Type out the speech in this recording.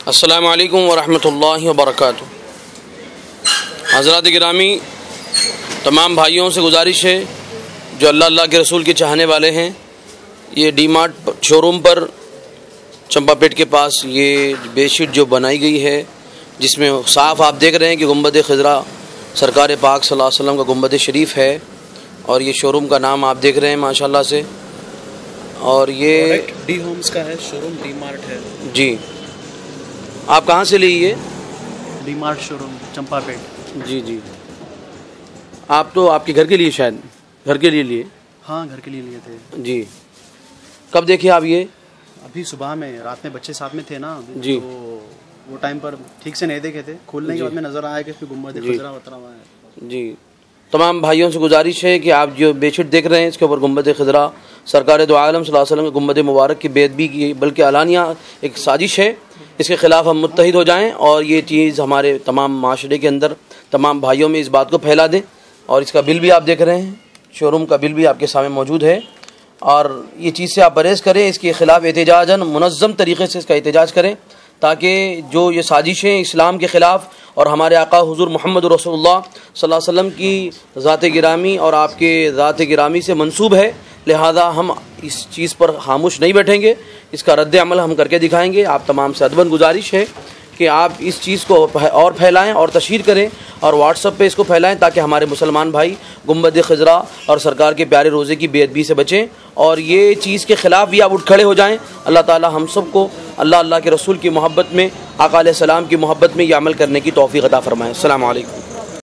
अस्सलामु अलैकुम वरहमतुल्लाहि वबरकातुहू। हज़रात गिरामी, तमाम भाइयों से गुजारिश है जो अल्लाह के रसूल के चाहने वाले हैं, ये डी मार्ट शोरूम पर चंपापेट के पास ये बेडशीट जो बनाई गई है, जिसमें साफ़ आप देख रहे हैं कि गुंबद खिज़रा सरकार पाक सल्लल्लाहु अलैहि वसल्लम का गुंबद शरीफ है, और ये शोरूम का नाम आप देख रहे हैं माशाल्लाह से। और ये डी होम्स का है, शोरूम डी मार्ट है जी। आप कहाँ से ली ये? D mart showroom Champapet. जी जी। आप तो आपके घर के लिए, शायद घर के लिए लिए? हाँ, घर के लिए लिए थे जी। कब देखे आप ये? अभी सुबह में, रात में बच्चे साथ में थे ना जी, तो वो टाइम पर ठीक से नहीं देखे थे। खोलने के बाद में नजर आया कि इसमें गुंबद खिज़रा उतरा हुआ है। जी। तमाम भाइयों से गुजारिश है कि आप जो बेडशीट देख रहे हैं, इसके ऊपर गुंबद खिज़रा सरकार दो आलम सल्लल्लाहु अलैहि वसल्लम के गुंबद मुबारक की बेदबी की, बल्कि अलानिया एक साजिश है। इसके ख़िलाफ़ हम मुत्तहिद हो जाएं और ये चीज़ हमारे तमाम माशरे के अंदर तमाम भाइयों में इस बात को फैला दें। और इसका बिल भी आप देख रहे हैं, शोरूम का बिल भी आपके सामने मौजूद है। और ये चीज़ से आप परहेज़ करें, इसके ख़िलाफ़ एहतजाजन मुनज़्ज़म तरीक़े से इसका एहतजाज करें, ताकि जो ये साजिशें इस्लाम के ख़िलाफ़ और हमारे आका हुज़ूर मोहम्मद रसूलुल्लाह सल्लल्लाहु अलैहि वसल्लम की ज़ात गिरामी और आपके ज़ात गिरामी से मंसूब है, लिहाजा हम इस चीज़ पर खामोश नहीं बैठेंगे, इसका रद्द अमल हम करके दिखाएंगे। आप तमाम से अदबन गुजारिश है कि आप इस चीज़ को और फैलाएं और तशहीर करें और व्हाट्सएप पे इसको फैलाएं, ताकि हमारे मुसलमान भाई गुंबद खिज़रा और सरकार के प्यारे रोज़े की बेअदबी से बचें और ये चीज़ के ख़िलाफ़ भी आप उठ खड़े हो जाएं। अल्लाह ताला हम सब को अल्लाह के रसूल की मोहब्बत में, आका अलैहिस्सलाम की मोहब्बत में ये अमल करने की तौफ़ीक़ अता फ़रमाए। अस्सलामु अलैकुम।